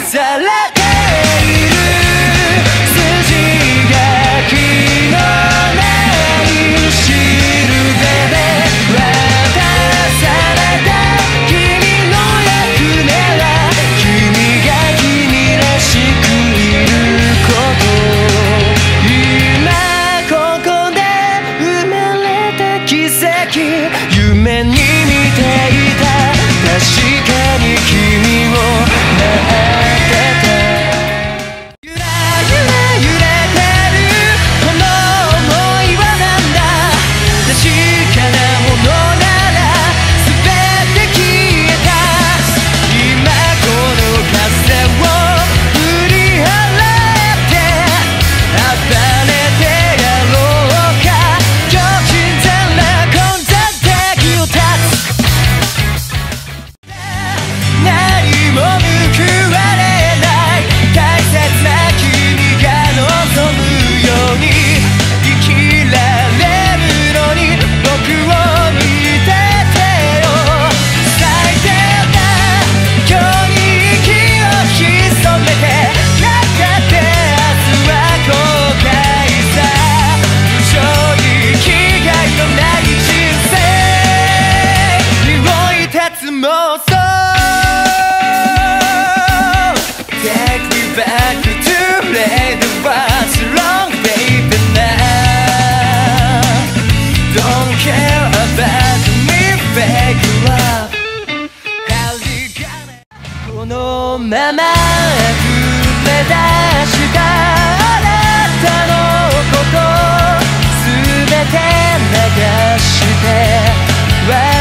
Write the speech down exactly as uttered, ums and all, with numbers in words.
されている筋書きのないしるべで渡された君の役目は君が君らしくいること今ここで生まれた奇跡夢に見ていた確かに君を待ってたゆらゆら揺れてるこの想いはなんだ確かなものなら全て消えた今この風を振り払って暴れてやろうか強靭然な混雑敵を立つ何も報われない大切な君が望むように生きられるのに僕を見ててよ最低な今日に息を潜めてやがて明日は後悔さ無情に生きがいのない人生に追い立つ妄想Take me back to play the what's wrong, baby, now Don't care about me, fake love 針金このまま溢れ出したあなたのことすべて流して